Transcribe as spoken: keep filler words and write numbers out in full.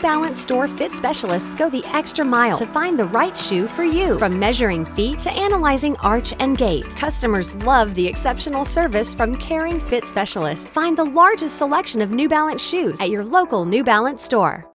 Balance store fit specialists go the extra mile to find the right shoe for you. From measuring feet to analyzing arch and gait, customers love the exceptional service from caring fit specialists. Find the largest selection of New Balance shoes at your local New Balance store.